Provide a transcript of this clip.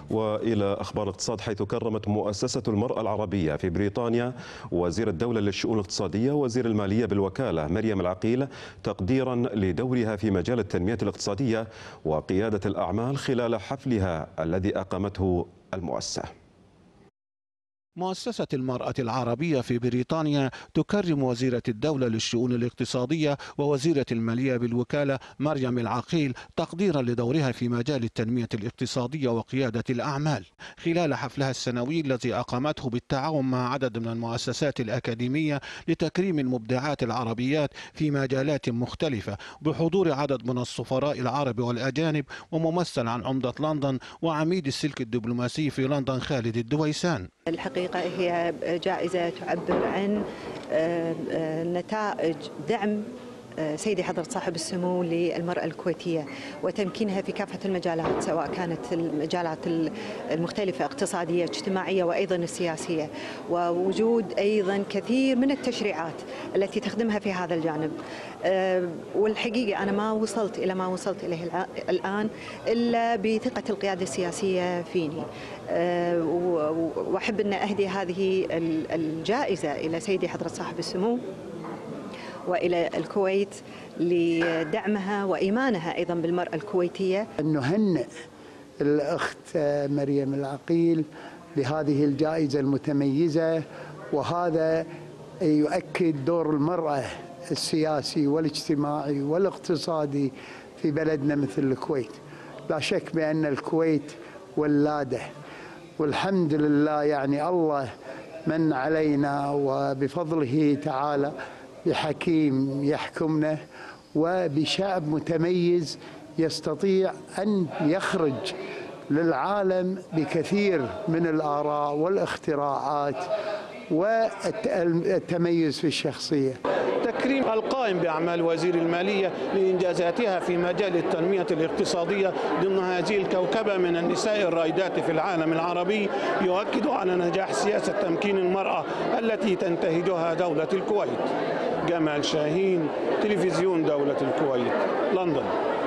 وإلى أخبار الاقتصاد، حيث كرمت مؤسسة المرأة العربية في بريطانيا وزير الدولة للشؤون الاقتصادية ووزير المالية بالوكالة مريم العقيل تقديرا لدورها في مجال التنمية الاقتصادية وقيادة الأعمال خلال حفلها الذي أقامته المؤسسة. مؤسسة المرأة العربية في بريطانيا تكرم وزيرة الدولة للشؤون الاقتصادية ووزيرة المالية بالوكالة مريم العقيل تقديرا لدورها في مجال التنمية الاقتصادية وقيادة الأعمال خلال حفلها السنوي الذي أقامته بالتعاون مع عدد من المؤسسات الأكاديمية لتكريم المبدعات العربيات في مجالات مختلفة، بحضور عدد من السفراء العرب والأجانب وممثل عن عمدة لندن وعميد السلك الدبلوماسي في لندن خالد الدويسان. الحقيقة هي جائزة تعبر عن نتائج دعم سيدي حضرة صاحب السمو للمرأة الكويتية وتمكينها في كافة المجالات، سواء كانت المجالات المختلفة اقتصادية اجتماعية وأيضا السياسية، ووجود أيضا كثير من التشريعات التي تخدمها في هذا الجانب. والحقيقة أنا ما وصلت إلى ما وصلت إليه الآن إلا بثقة القيادة السياسية فيني، وأحب أن أهدي هذه الجائزة إلى سيدي حضرة صاحب السمو وإلى الكويت لدعمها وإيمانها أيضا بالمرأة الكويتية. نهنئ الأخت مريم العقيل بهذه الجائزة المتميزة، وهذا يؤكد دور المرأة السياسي والاجتماعي والاقتصادي في بلدنا مثل الكويت. لا شك بأن الكويت ولادة، والحمد لله يعني الله من علينا وبفضله تعالى بحكيم يحكمنا وبشعب متميز يستطيع أن يخرج للعالم بكثير من الآراء والاختراعات والتميز في الشخصية. تكريم القائم بأعمال وزير المالية لإنجازاتها في مجال التنمية الاقتصادية ضمن هذه الكوكبة من النساء الرائدات في العالم العربي يؤكد على نجاح سياسة تمكين المرأة التي تنتهجها دولة الكويت. جمال شاهين، تلفزيون دولة الكويت، لندن.